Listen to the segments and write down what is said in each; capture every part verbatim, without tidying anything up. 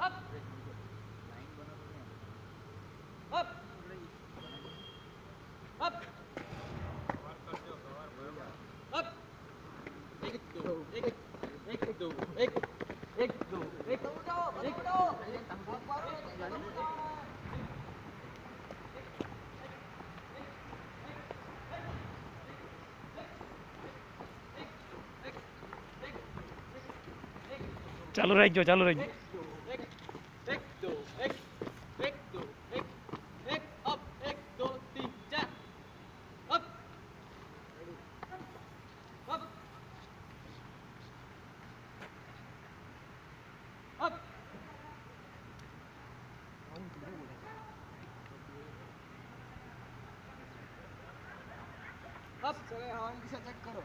Up up up up एक दो एक एक दो एक एक दो एक एक दो ચાલુ રાખજો ચાલુ રાખજો एक एक दो एक एक दो एक एक अप एक दो तीन चार अप अप अप अप चले हवान दिशा चेक करो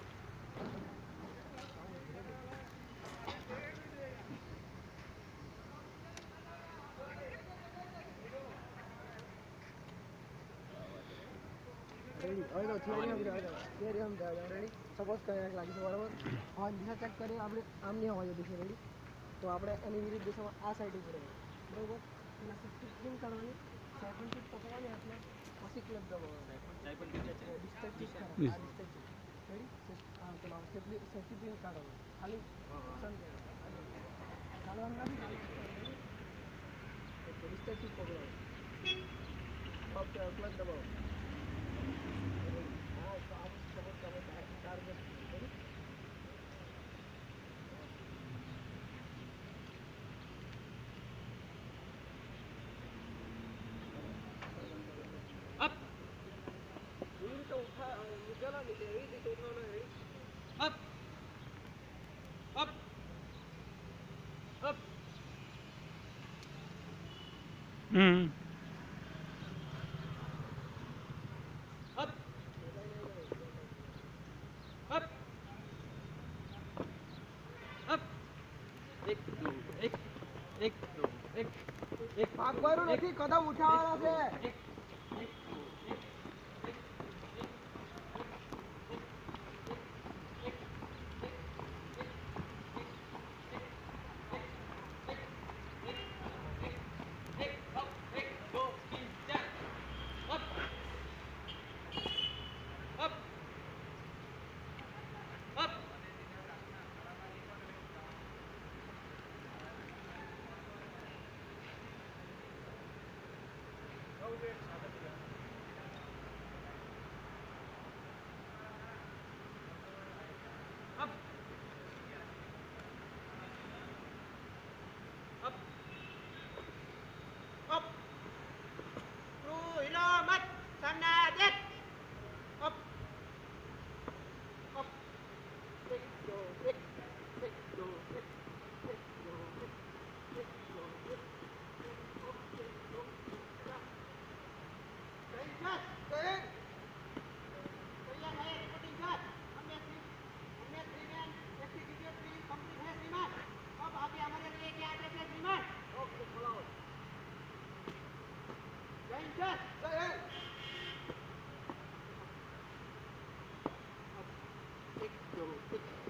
रेडी હવે તો થિયરી સમજાવ થિયરી સમજાવ રેડી સપોઝ કરે લાગી છે બરાબર હવાન દિશા ચેક કરીએ આપણે આમની હવા દિશા રેડી તો આપણે એની વિરુદ્ધ દિશામાં આ સાઈડ ઉપર બરાબર એના સિક્સટી સ્પ્રિંગ કાઢવાની સાયકલ ટીપ પકડવાની એટલે પછી ક્લચ દબાવવાનું સાયકલ ટીપ છે ડિસ્ટન્સ ટીપ કરવાની આ ડિસ્ટન્સ રેડી હા પેલા સેફ્ટી સેફ્ટી પિન કાઢવાનું ખાલી સન કાઢવાનું નથી ડિસ્ટન્સ ટીપ પકડવાનું ઓકે ક્લચ દબાવો Up, up, up. Hmm Up, up, up. एक दो एक एक दो एक एक ભાગવાનું નથી કદમ ઉઠાવવાના છે એક એક દો એક एक दो